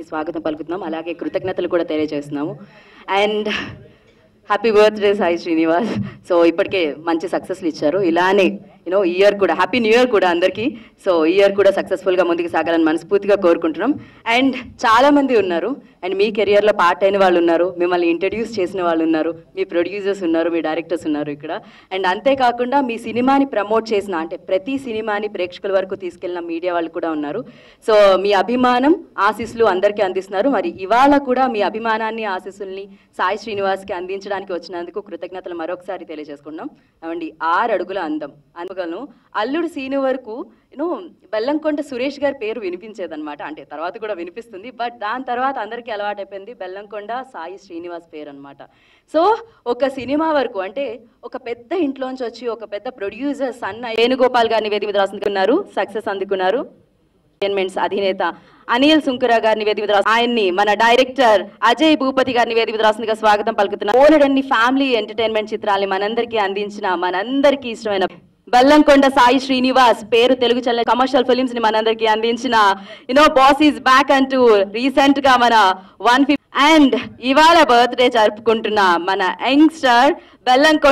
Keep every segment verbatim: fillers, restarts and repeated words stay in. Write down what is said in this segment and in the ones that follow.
స్వాగతం పలుకుతున్నాం. అలాగే కృతజ్ఞతలు కూడా తెలియజేస్తున్నాము. And happy birthday Sai Srinivas. So ఇప్పటికే మంచి సక్సెస్లు ఇచ్చారు. ఇలానే యూనో ఇయర్ కూడా హ్యాపీ న్యూ ఇయర్ కూడా అందరికీ. సో ఇయర్ కూడా సక్సెస్ఫుల్గా ముందుకు సాగాలని మనస్ఫూర్తిగా కోరుకుంటున్నాం. అండ్ చాలామంది ఉన్నారు, అండ్ మీ కెరియర్లో పార్ట్ అయిన వాళ్ళు ఉన్నారు, మిమ్మల్ని ఇంట్రడ్యూస్ చేసిన వాళ్ళు ఉన్నారు, మీ ప్రొడ్యూసర్స్ ఉన్నారు, మీ డైరెక్టర్స్ ఉన్నారు ఇక్కడ. అండ్ అంతేకాకుండా మీ సినిమాని ప్రమోట్ చేసిన, అంటే ప్రతి సినిమాని ప్రేక్షకుల వరకు తీసుకెళ్ళిన మీడియా వాళ్ళు కూడా ఉన్నారు. సో మీ అభిమానం ఆశీస్సులు అందరికీ అందిస్తున్నారు. మరి ఇవాళ కూడా మీ అభిమానాన్ని ఆశీస్సుల్ని సాయి శ్రీనివాస్కి అందించడానికి వచ్చినందుకు కృతజ్ఞతలు మరొకసారి తెలియజేసుకున్నాం. అవండి ఆరు అడుగుల అందం అందుకను అల్లుడు సీను వరకు యూనో బెల్లంకొండ సురేష్ గారి పేరు వినిపించేదన్నమాట. అంటే తర్వాత కూడా వినిపిస్తుంది, బట్ దాని తర్వాత అందరికీ అలవాటైపోయింది బెల్లంకొండ సాయి శ్రీనివాస్ పేరు అనమాట. సో ఒక సినిమా వరకు, అంటే ఒక పెద్ద ఇంట్లోంచి వచ్చి ఒక పెద్ద ప్రొడ్యూసర్ సన్న వేణుగోపాల్ గారిని వేదిక మీద రాసుకున్నారు, సక్సెస్ అందుకున్నారు. ఎంటర్టైన్మెంట్స్ అధినేత అనిల్ సుంకర గారిని వేదిక మీద రాసు, ఆయన్ని మన డైరెక్టర్ అజయ్ భూపతి గారిని వేదిక మీద రాసుగా స్వాగతం పలుకుతున్నారు. ఓలెడన్ని ఫ్యామిలీ ఎంటర్టైన్మెంట్ చిత్రాల్ని మనందరికీ అందించిన, మనందరికీ ఇష్టమైన బెల్లంకొండ సాయి శ్రీనివాస్ పేరు తెలుగు చల్ల కమర్షియల్ ఫిలిమ్స్ ని మనందరికీ అందించిన యునో బాస్ ఈజ్ బ్యాక్ అంటూ రీసెంట్ గా మన వన్ ఫిఫ్టీ అండ్ ఇవాళ బర్త్డే జరుపుకుంటున్న మన youngster Bellamkonda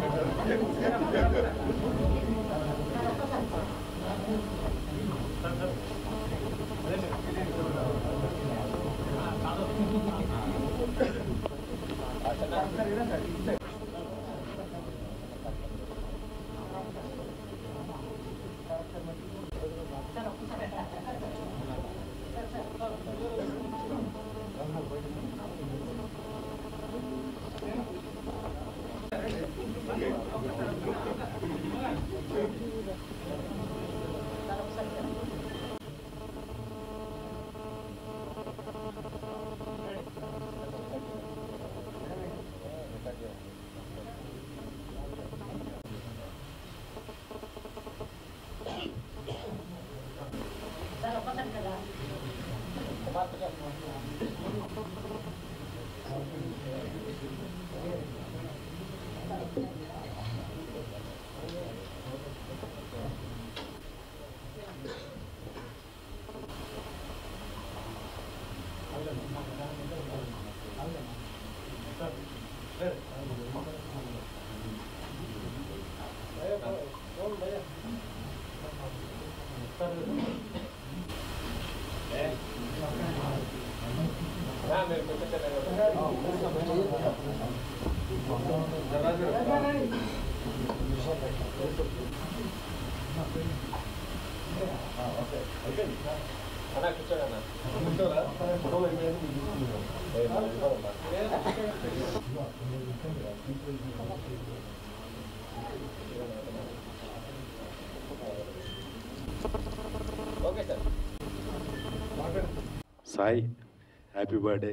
Sai happy birthday.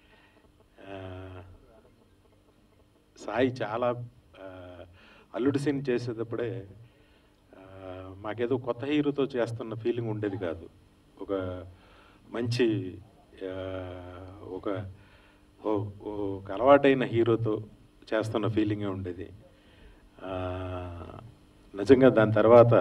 Sai చాలా అల్లుడు సీన్ చేసేటప్పుడే మాకేదో కొత్త హీరోతో చేస్తున్న ఫీలింగ్ ఉండేది కాదు. ఒక మంచి ఒక ఒక అలవాటైన హీరోతో చేస్తున్న ఫీలింగే ఉండేది. నిజంగా దాని తర్వాత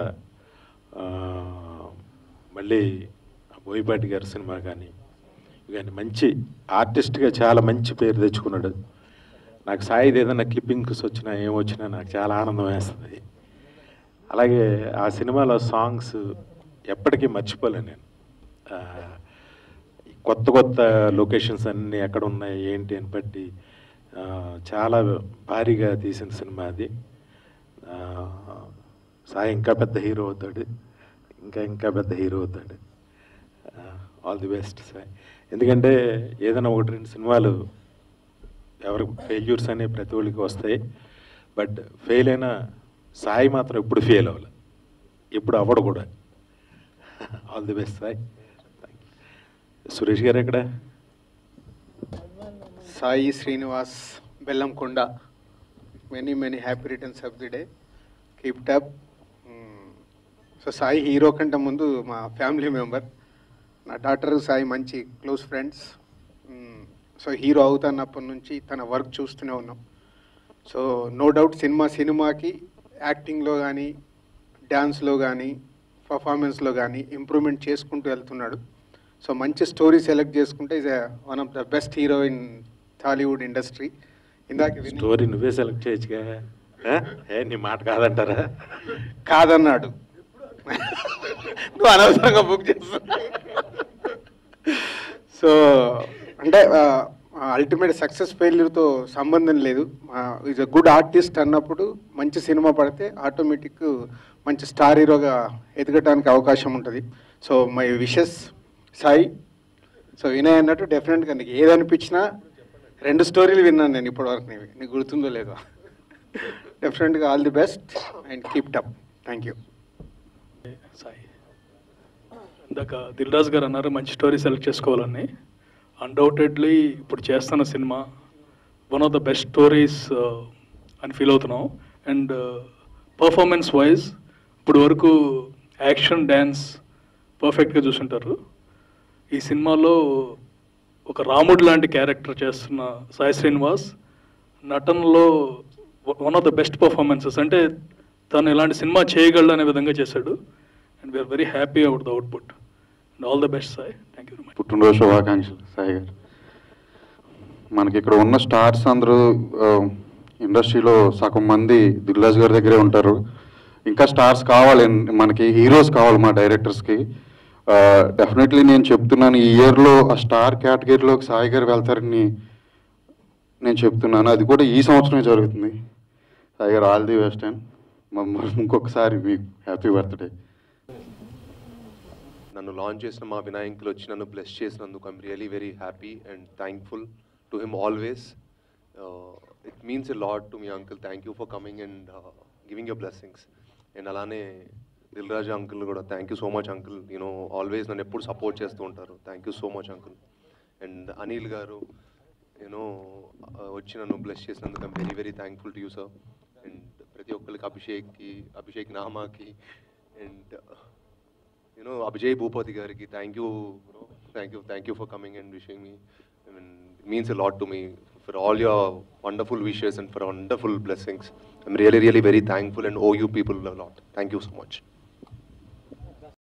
మళ్ళీ బోయపాటి గారి సినిమా కానీ కానీ మంచి ఆర్టిస్ట్గా చాలా మంచి పేరు తెచ్చుకున్నాడు. నాకు సాయిది ఏదైనా క్లిప్పింగ్స్ వచ్చినా ఏమొచ్చినా నాకు చాలా ఆనందం వేస్తుంది. అలాగే ఆ సినిమాలో సాంగ్స్ ఎప్పటికీ మర్చిపోలేను నేను. కొత్త కొత్త లొకేషన్స్ అన్నీ ఎక్కడ ఉన్నాయి ఏంటి అని బట్టి చాలా భారీగా తీసిన సినిమా అది. సాయి ఇంకా పెద్ద హీరో అవుతాడు, ఇంకా ఇంకా పెద్ద హీరో అవుతాడు. All the best Sai. ఎందుకంటే ఏదైనా ఒకటి రెండు సినిమాలు ఎవరికి ఫెయిల్యూర్స్ అనేవి ప్రతి ఒళ్ళకి వస్తాయి, బట్ ఫెయిల్ అయిన సాయి మాత్రం ఎప్పుడు ఫెయిల్ అవ్వాలి, ఎప్పుడు అవ్వడు కూడా. All the best Sai. Suresh garu ఎక్కడ? Sai Srinivas Bellamkonda, many many happy returns of the day, keep top. So Sai hero కంటే ముందు మా ఫ్యామిలీ మెంబర్, నా డాటర్ సాయి మంచి క్లోజ్ ఫ్రెండ్స్. సో హీరో అవుతున్నప్పటి నుంచి తన వర్క్ చూస్తూనే ఉన్నాం. సో నో డౌట్ సినిమా సినిమాకి యాక్టింగ్లో కానీ డ్యాన్స్లో కానీ పర్ఫార్మెన్స్లో కానీ ఇంప్రూవ్మెంట్ చేసుకుంటూ వెళ్తున్నాడు. సో మంచి స్టోరీ సెలెక్ట్ చేసుకుంటే is one of the best hero in Tollywood industry. ఇందాక స్టోరీ నువ్వే సెలెక్ట్ చేయొచ్చుగా, ఏ నీ మాట కాదంటారా? కాదన్నాడు, నువ్వు అనవసరంగా బుక్ చేస్తా. సో అంటే అల్టిమేట్ సక్సెస్ ఫెయిల్యూర్తో సంబంధం లేదు. ఈజ్ అ గుడ్ ఆర్టిస్ట్ అన్నప్పుడు మంచి సినిమా పడితే ఆటోమేటిక్ మంచి స్టార్ హీరోగా ఎదగటానికి అవకాశం ఉంటుంది. So my wishes Sai. So Vinay అన్నట్టు డెఫినెట్గా నీకు ఏదనిపించినా, రెండు స్టోరీలు విన్నాను నేను ఇప్పటివరకు, నీవి నీకు గుర్తుందో లేదో. డెఫినెట్గా all the best and keep up. Thank you. Sai, ఇందాక దిల్ రాజు గారు అన్నారు మంచి స్టోరీ సెలెక్ట్ చేసుకోవాలని. అన్డౌటెడ్లీ ఇప్పుడు చేస్తున్న cinema one of the best stories అని ఫీల్ అవుతున్నాం. అండ్ పర్ఫార్మెన్స్ వైజ్ ఇప్పుడు వరకు యాక్షన్ డ్యాన్స్ పర్ఫెక్ట్గా చూసుంటారు. ఈ సినిమాలో ఒక రాముడు లాంటి క్యారెక్టర్ చేస్తున్న సాయి శ్రీనివాస్ నటనలో one of the best performances. అంటే తను ఇలాంటి సినిమా చేయగలడు అనే విధంగా చేశాడు. And we're very happy about the output. And all the best Sai. Thank you very much. పుట్టినరోజు శుభాకాంక్షలు సాయి గారు. మనకి ఇక్కడ ఉన్న స్టార్స్ అందరూ ఇండస్ట్రీలో సగం మంది దిల్రాజు గారి దగ్గరే ఉంటారు. ఇంకా స్టార్స్ కావాలి, మనకి హీరోస్ కావాలి మా డైరెక్టర్స్కి. డెఫినెట్లీ నేను చెప్తున్నాను, ఈ ఇయర్లో ఆ స్టార్ కేటగిరీలోకి సాయి గారు వెళ్తారని నేను చెప్తున్నాను. అది కూడా ఈ సంవత్సరమే జరుగుతుంది. సాయి గారు ఆల్ ది బెస్ట్ అండ్ మమ్మల్ని ఇంకొకసారి మీకు హ్యాపీ బర్త్డే. నన్ను లాంచ్ చేసిన మా వినాయకులు వచ్చి నన్ను బ్లెస్ చేసినందుకు I'm really very happy and thankful to him always. It means a lot to me uncle. Thank you for coming and giving your blessings. And అలానే దిల్ రాజు అంకుల్ కూడా thank you so much uncle. You know always నన్ను ఎప్పుడు support చేస్తూ ఉంటారు. Thank you so much uncle. And Anil garu you know వచ్చి నన్ను bless చేసినందుకు I'm very very thankful to you sir. And ప్రతి ఒక్కరికి, అభిషేక్కి, అభిషేక్ నామాకి, అండ్ యూనో అభిజయ్ భూపతి గారికి thank you thank you thank you for coming and wishing me. I mean it means a lot to me for all your wonderful wishes and for wonderful blessings. I'm really really very thankful and owe you people a lot. Thank you so much.